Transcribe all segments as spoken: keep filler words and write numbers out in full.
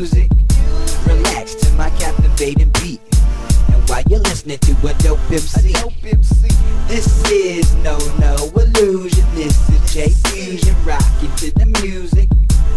music. Relax to my captivating beat. And while you're listening to a dope M C, this is no no illusion. This is J Fusion rocking to the music.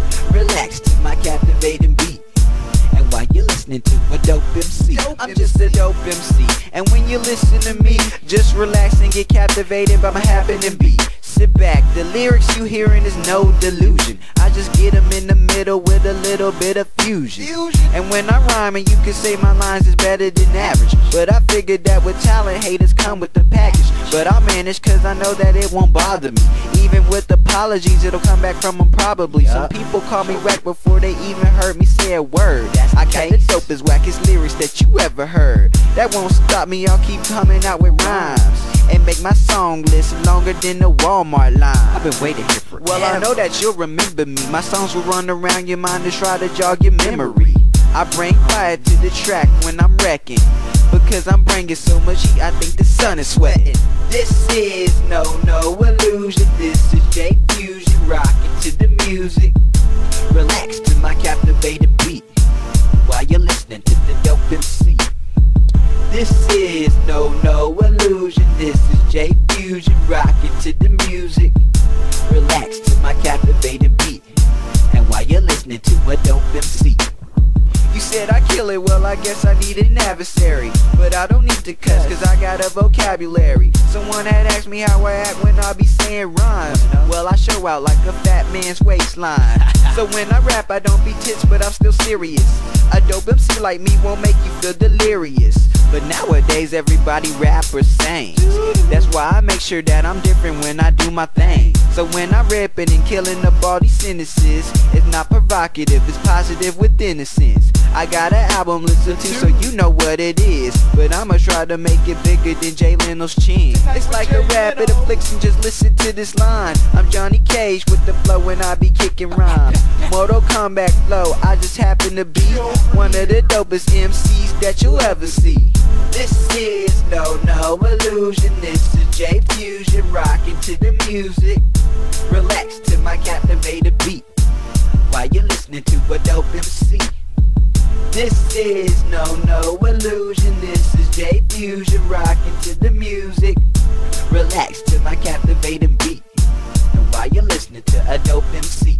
Relax to my captivating beat. And while you're listening to a dope M C, I'm just a dope M C. And when you listen to me, just relax and get captivated by my happening beat. Sit back, the lyrics you hearing is no delusion. I just get them in the middle with a little bit of fusion. And when I rhyme, and you can say my lines is better than average, but I figured that with talent, haters come with the package. But I'll manage cause I know that it won't bother me. Even with apologies, it'll come back from them probably. Some people call me whack before they even heard me say a word. I got the dopest, wackest lyrics that you ever heard. That won't stop me, I'll keep coming out with rhymes and make my song list longer than the Walmart line. I've been waiting here forever. Well, I know that you'll remember me. My songs will run around your mind to try to jog your memory. I bring quiet to the track when I'm wrecking, because I'm bringing so much heat I think the sun is sweating. This is no no illusion. This is J Fusion rocking to the music. Relax to my captivating beat while you're listening to the dope M C. This is no no illusion. This is J Fusion rocking to the music. Relax to my captivating beat. And while you're listening to a dope M C. You said I kill it, well I guess I need an adversary. But I don't need to cuss cause I got a vocabulary. Someone had asked me how I act when I be saying rhymes. Well I show out like a fat man's waistline. So when I rap I don't be tits but I'm still serious. A dope M C like me won't make you feel delirious. But nowadays everybody rap or sing. That's why I make sure that I'm different when I do my thing. So when I rippin' and killin' up all these sentences, it's not provocative, it's positive with innocence. I got an album listen to so you know what it is, but I'ma try to make it bigger than Jay Leno's chin. It's like a rapid affliction, just listen to this line. I'm Johnny Cage with the flow and I be kicking rhymes. Mortal Kombat flow, I just happen to be one of the dopest M Cs that you'll ever see. This is no no illusion. This is J Fusion rocking to the music. Relax to my captivated beat while you're listening to a dope M C. This is no no illusion. This is J Fusion rocking to the music. Relax to my captivating beat. And while you're listening to a dope M C.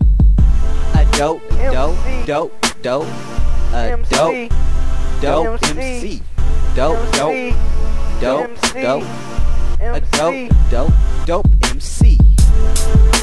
A dope, dope, dope, dope. A dope, dope M C. Dope, dope, dope, dope. A dope, dope, dope M C.